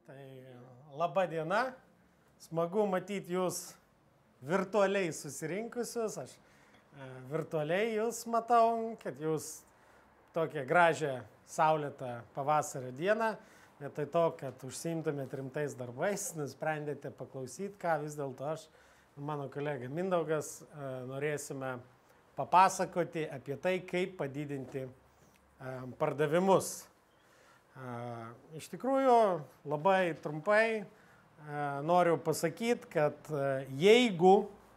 Tai laba diena, smagu matyti jūs virtualiai susirinkusius, aš virtualiai jūs matau, kad jūs tokią gražią saulėtą pavasario dieną, vietoj to, kad užsiimtumėt rimtais darbais, nusprendėte paklausyti, ką vis dėlto aš ir mano kolega Mindaugas norėsime papasakoti apie tai, kaip padidinti pardavimus. Iš tikrųjų, labai trumpai noriu pasakyti, kad jeigu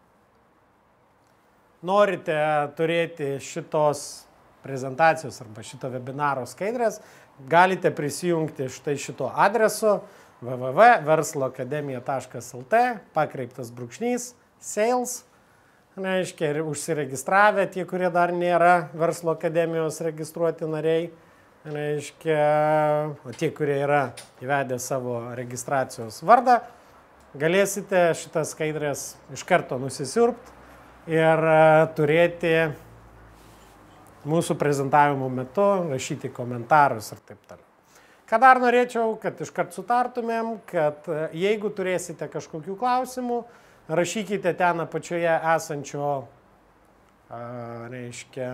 norite turėti šitos prezentacijos arba šito webinaro skaidrės, galite prisijungti štai šito adresu www.versloakademija.lt /sales. Reiškia, ir užsiregistravę tie, kurie dar nėra Verslo akademijos registruoti nariai. Reiškia, o tie, kurie yra įvedę savo registracijos vardą, galėsite šitas skaidrės iš karto nusisiurbti ir turėti mūsų prezentavimo metu, rašyti komentarus ir taip toliau. Ką dar norėčiau, kad iškart sutartumėm, kad jeigu turėsite kažkokių klausimų, rašykite ten apačioje esančio, reiškia,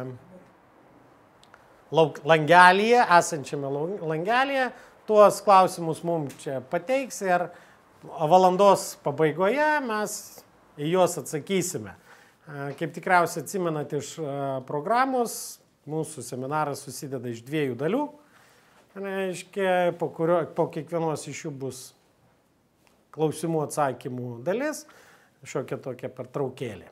langelyje, esančiame langelyje, tuos klausimus mums čia pateiks ir valandos pabaigoje mes į juos atsakysime. Kaip tikriausiai atsimenat iš programos, mūsų seminaras susideda iš 2 dalių. Reiškia, po kiekvienos iš jų bus klausimų atsakymų dalis, šiokia tokia pertraukėlė.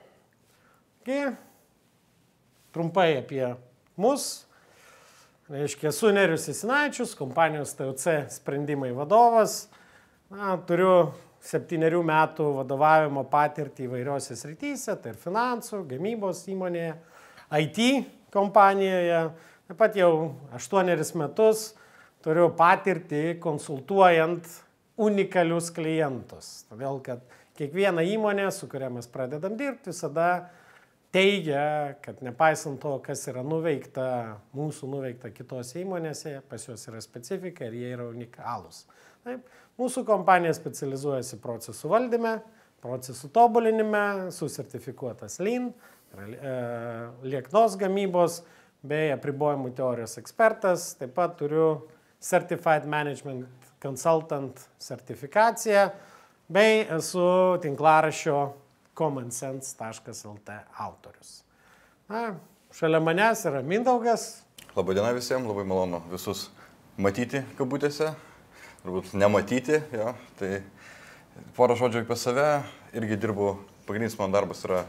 Trumpai apie mus. Reiškia, esu Nerijus Jasinaičius, kompanijos TOC sprendimai vadovas. Turiu 7 metų vadovavimo patirtį įvairiose srityse, tai ir finansų, gamybos įmonėje, IT kompanijoje. Taip pat jau 8 metus turiu patirtį konsultuojant unikalius klientus. Todėl, kad kiekviena įmonė, su kuria mes pradedam dirbti, visada teigia, kad nepaisant to, kas yra nuveikta, mūsų nuveikta kitose įmonėse, pas juos yra specifika ir jie yra unikalūs. Taip, mūsų kompanija specializuojasi procesų valdyme, procesų tobulinime, susertifikuotas Lean, lieknos gamybos bei apribojimų teorijos ekspertas. Taip pat turiu Certified Management Consultant sertifikaciją bei esu tinklaraščio commonsense.lt autorius. Šalia manęs yra Mindaugas. Labadiena visiems, labai malonu visus matyti kabutėse, turbūt nematyti. Jo. Tai porą žodžių apie save, irgi dirbu, pagrindinis mano darbas yra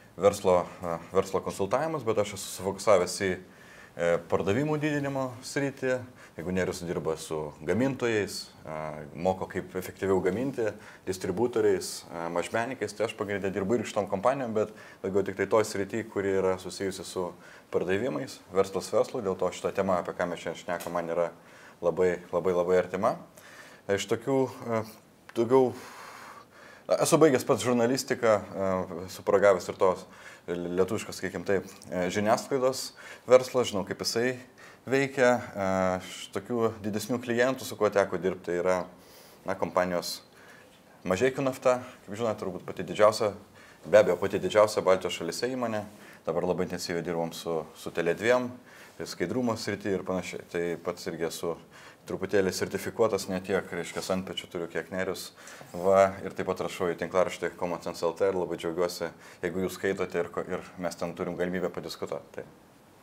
verslo konsultavimas, bet aš esu sufokusavęs į pardavimų didinimo sritį. Jeigu Nerijus dirba su gamintojais, moko kaip efektyviau gaminti, distributoriais, mažmenininkais, tai aš pagrindė dirbu ir šitom kompanijom, bet daugiau tik tai toj srity, kuri yra susijusi su pardavimais, verslas verslui, dėl to šita tema, apie ką mes šiandien šnekam, man yra labai artima. Iš tokių daugiau, esu baigęs pats žurnalistiką, esu paragavęs ir tos lietuviškas, sakykim taip, žiniasklaidos verslas, žinau, kaip jisai veikia. Tokių didesnių klientų, su kuo teko dirbti, tai yra kompanijos Mažeikių nafta, kaip žinote, turbūt pati didžiausia, be abejo, pati didžiausia Baltijos šalyse įmonė. Dabar labai intensyviai dirbom su Tele2, skaidrumo srity ir panašiai. Tai pats irgi esu truputėlį sertifikuotas, ne tiek, reiškia, ant pečių turiu kiek Nerijus. Ir taip pat rašau į tinklaraštį commonsense.lt ir labai džiaugiuosi, jeigu jūs skaitote ir mes ten turim galimybę padiskutuoti. Tai.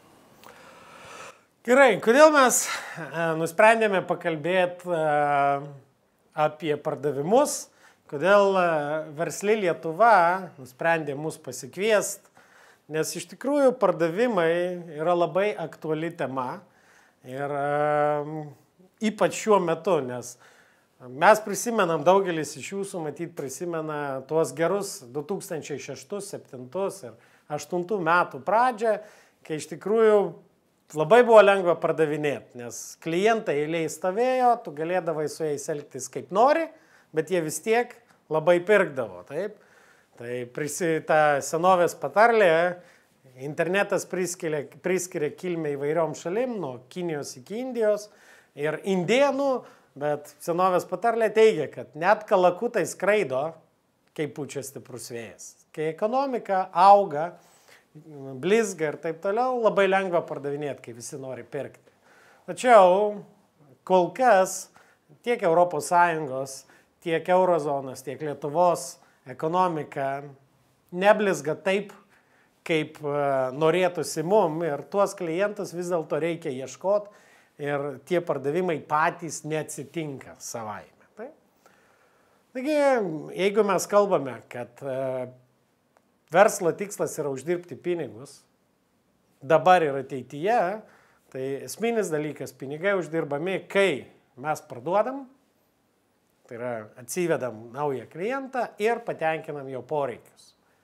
Gerai, kodėl mes nusprendėme pakalbėti apie pardavimus, kodėl Versli Lietuva nusprendė mus pasikviesti, nes iš tikrųjų pardavimai yra labai aktuali tema ir ypač šiuo metu, nes mes prisimenam, daugelis iš jūsų matyt prisimena tuos gerus 2006, 2007 ir 2008 metų pradžią, kai iš tikrųjų labai buvo lengva pardavinėti, nes klientai eilėj stovėjo, tu galėdavai su jais elgtis kaip nori, bet jie vis tiek labai pirkdavo. Taip? Tai ta senovės patarlė, internetas priskiria kilmę įvairiom šalim, nuo Kinijos iki Indijos ir indėnų Bet senovės patarlė teigia, kad net kalakutai skraido, kai pučia stiprus vėjas. Kai ekonomika auga, blizga ir taip toliau, labai lengva pardavinėti, kai visi nori pirkti. Tačiau kol kas tiek ES, tiek Eurozonos, tiek Lietuvos ekonomika neblizga taip, kaip norėtųsi mum ir tuos klientus vis dėlto reikia ieškoti ir tie pardavimai patys neatsitinka savaime. Taigi, jeigu mes kalbame, kad verslo tikslas yra uždirbti pinigus, dabar ir ateityje, tai esminis dalykas, pinigai uždirbami, kai mes parduodam, tai yra atsivedam naują klientą ir patenkinam jo poreikius.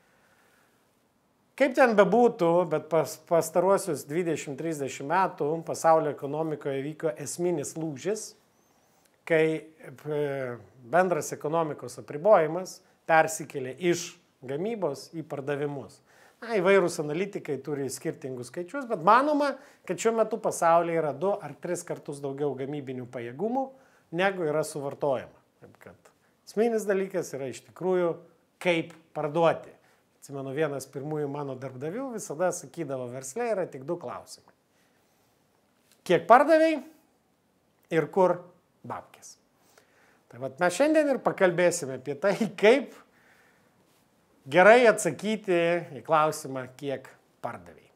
Kaip ten bebūtų, bet pastaruosius 20-30 metų pasaulio ekonomikoje vyko esminis lūžis, kai bendras ekonomikos apribojimas persikėlė iš gamybos į pardavimus. Įvairūs analitikai turi skirtingus skaičius, bet manoma, kad šiuo metu pasaulyje yra 2 ar 3 kartus daugiau gamybinių pajėgumų, negu yra suvartojama. Taip kad esminis dalykas yra iš tikrųjų, kaip parduoti. Atsimenu, vienas pirmųjų mano darbdavių visada sakydavo, versle yra tik 2 klausimai. Kiek pardavėjai ir kur babkės. Tai vat mes šiandien ir pakalbėsime apie tai, kaip gerai atsakyti į klausimą, kiek pardavėjai.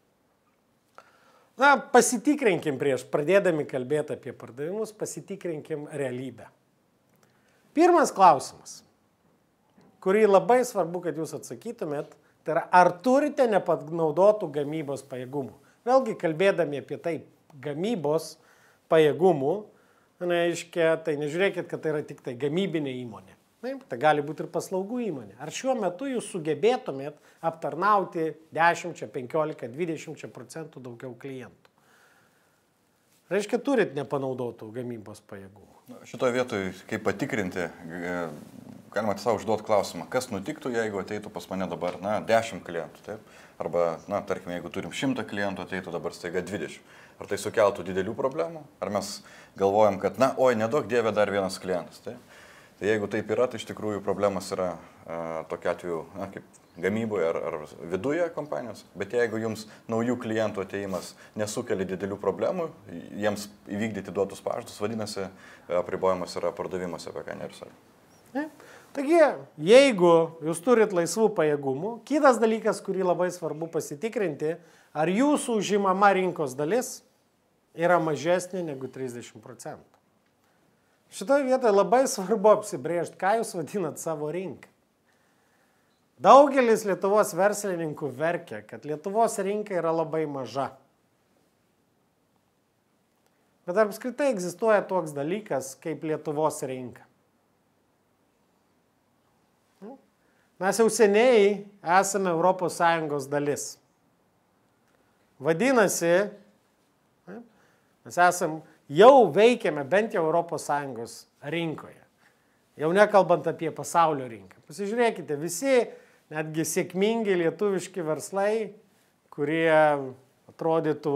Na, pasitikrinkim prieš pradėdami kalbėti apie pardavimus, pasitikrinkim realybę. Pirmas klausimas, kurį labai svarbu, kad jūs atsakytumėt, tai yra, ar turite nepanaudotų gamybos pajėgumų. Vėlgi, kalbėdami apie tai gamybos pajėgumų, tai nežiūrėkit, kad tai yra tik tai gamybinė įmonė. Tai gali būti ir paslaugų įmonė. Ar šiuo metu jūs sugebėtumėt aptarnauti 10, 15, 20% daugiau klientų? Reiškia, turit nepanaudotų gamybos pajėgumų. Šitoje vietoje, kaip patikrinti, galima savo užduoti klausimą, kas nutiktų, jeigu ateitų pas mane dabar 10 klientų, taip? Arba, tarkim, jeigu turim 100 klientų, ateitų dabar staiga 20. Ar tai sukeltų didelių problemų? Ar mes galvojam, kad, nedaug dievė dar vienas klientas, taip? Tai jeigu taip yra, tai iš tikrųjų problemas yra tokia atveju, kaip gamyboje ar viduje kompanijos, bet jeigu jums naujų klientų ateimas nesukelia didelių problemų, jiems įvykdyti duotus pažadus, vadinasi, apribojimas yra pardavimas, apie ką Nerijus sakė. Taigi, jeigu jūs turit laisvų pajėgumų, kitas dalykas, kurį labai svarbu pasitikrinti, ar jūsų užimama rinkos dalis yra mažesnė negu 30%. Šitoje vietoje labai svarbu apsibrėžti, ką jūs vadinat savo rinką. Daugelis Lietuvos verslininkų verkia, kad Lietuvos rinka yra labai maža. Bet apskritai egzistuoja toks dalykas kaip Lietuvos rinka. Mes jau seniai esame ES dalis. Vadinasi, mes jau veikiame bent jau ES rinkoje. Jau nekalbant apie pasaulio rinką. Pasižiūrėkite, visi netgi sėkmingi lietuviški verslai, kurie atrodytų,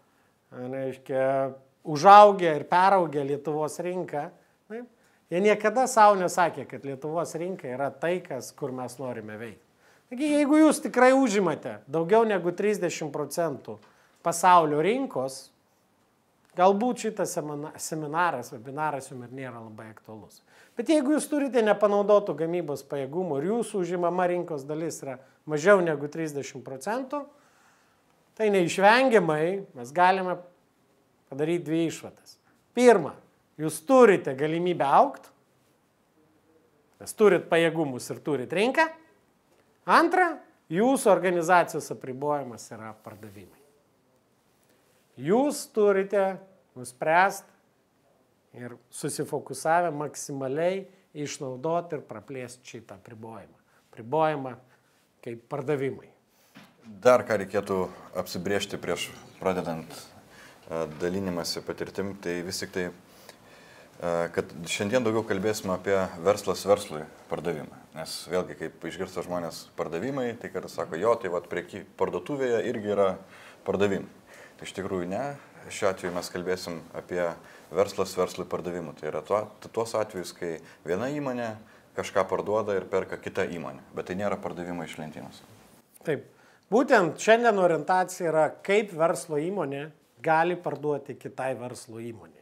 užaugę ir peraugę Lietuvos rinką, jie niekada savo nesakė, kad Lietuvos rinka yra tai, kur mes norime veikti. Taigi, jeigu jūs tikrai užimate daugiau negu 30% pasaulio rinkos, galbūt šitas seminaras, webinaras jums ir nėra labai aktualus. Bet jeigu jūs turite nepanaudotų gamybos pajėgumų ir jūsų užimama rinkos dalis yra mažiau negu 30%, tai neišvengiamai mes galime padaryti 2 išvadas. Pirma, jūs turite galimybę augti, nes turit pajėgumus ir turit rinką. Antra, jūsų organizacijos apribojimas yra pardavimai. Jūs turite nuspręsti ir susifokusavę maksimaliai išnaudoti ir praplėsti šitą apribojimą. Apribojimą kaip pardavimai. Dar ką reikėtų apsibriežti prieš pradedant dalinimąsi patirtim, tai vis tik tai, kad šiandien daugiau kalbėsime apie verslas verslui pardavimą. Nes vėlgi, kaip išgirsta žmonės pardavimai, tai kartais sako, jo, tai vat parduotuvėje irgi yra pardavimai. Tai iš tikrųjų ne. šiuo atveju mes kalbėsim apie verslas verslui pardavimų. Tai yra tuos atvejus, kai viena įmonė kažką parduoda ir perka kitą įmonę, bet tai nėra pardavimai iš lentynos. Taip. Būtent šiandien orientacija yra, kaip verslo įmonė gali parduoti kitai verslo įmonė.